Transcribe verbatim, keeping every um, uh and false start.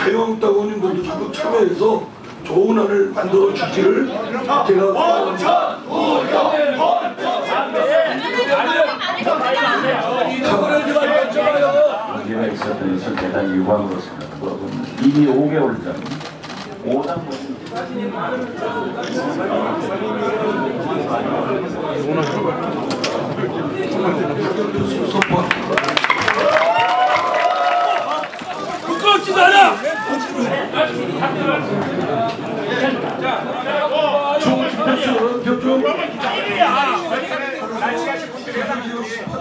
자유한국당 의원님들도 적극 참여해서 좋은 안을 만들어 주기를 제가 원천 우영 문제가 있었던 것은 대단히 유감으로 생각하고 이미 오 개월 전 오당분 부끄럽지도 않아! 총 투표수는 표준